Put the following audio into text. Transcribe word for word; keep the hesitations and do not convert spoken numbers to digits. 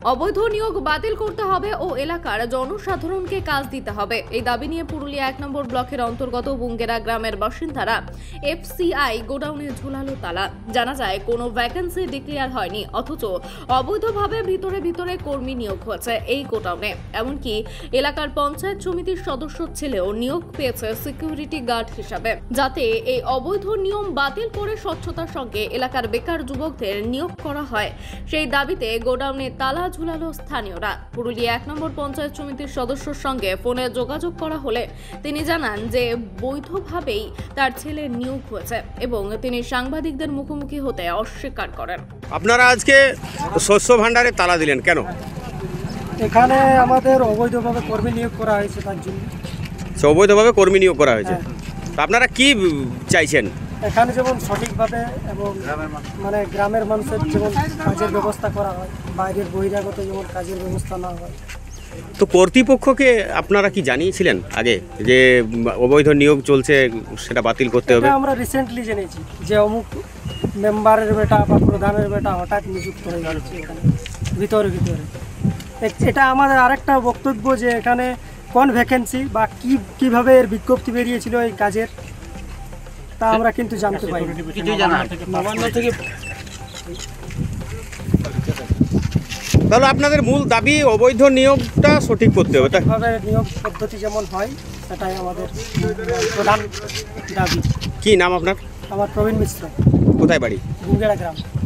অবৈধ নিয়োগ বাতিল করতে হবে ও এলাকার জনসাধারণকে কাজ দিতে হবে। এই দাবি নিয়ে পুরুলিয়া এক নম্বর ব্লকের অন্তর্গত বুঙ্গেরা গ্রামের বাসিন্দারা এফসিআই গোডাউনে ঝুলালো তালা। জানা যায় কোনো ভ্যাকেন্সি ডিক্লেয়ার হয়নি, অথচ অবৈধভাবে ভিতরে ভিতরে কর্মী নিয়োগ হয়েছে এই গোডাউনে। এমনকি এলাকার পঞ্চায়েত সমিতির সদস্য ছেলেও নিয়োগ পেয়েছে সিকিউরিটি গার্ড হিসাবে, যাতে এই অবৈধ নিয়ম বাতিল করে স্বচ্ছতার সঙ্গে এলাকার বেকার যুবকদের নিয়োগ করা হয়। সেই দাবিতে গোডাউনে তালা ঝুলালো স্থানীয়রা। পুরুলিয়া এক নম্বর পঞ্চায়েত সমিতির সদস্যর সঙ্গে ফোনে যোগাযোগ করা হলে তিনি জানান যে বৈধভাবেই তার ছেলে নিয়োগ হয়েছে এবং তিনি সাংবাদিকদের মুখোমুখি হতে অস্বীকার করেন। আপনারা আজকে শস্য ভাণ্ডারে তালা দিলেন কেন? এখানে আমাদের অবৈধভাবে কর্মী নিয়োগ করা হয়েছে, তার জন্য। অবৈধভাবে কর্মী নিয়োগ করা হয়েছে, তো আপনারা কি চাইছেন? এখানে যেমন সঠিকভাবে এবং মানে গ্রামের মানুষের যেমন কাজের ব্যবস্থা করা হয়, বাইরের বহিরাগত যেমন কাজের ব্যবস্থা না হয়। তো কর্তৃপক্ষকে আপনারা কি জানিয়েছিলেন আগে যে অবৈধ নিয়োগ চলছে, সেটা বাতিল করতে হবে? আমরা রিসেন্টলি জেনেছি যে অমুক মেম্বারের বেটা বা প্রধানের বেটা হঠাৎ নিযুক্ত হয়ে যাচ্ছে এখানে ভিতরে ভিতরে। এটা আমাদের আরেকটা বক্তব্য যে এখানে কোন ভ্যাকেন্সি বা কি কিভাবে এর বিজ্ঞপ্তি বেরিয়েছিল এই কাজের, তা আমরা কিন্তু জানতে পারি। তাহলে আপনাদের মূল দাবি অবৈধ নিয়োগটা সঠিক করতে হবে, তাইভাবে নিয়োগ পদ্ধতি যেমন হয় সেটাই আমাদের প্রধান দাবি। কি নাম আপনার? আমার প্রবীণ মিশ্র। কোথায় বাড়ি? বুঙ্গেরা গ্রাম।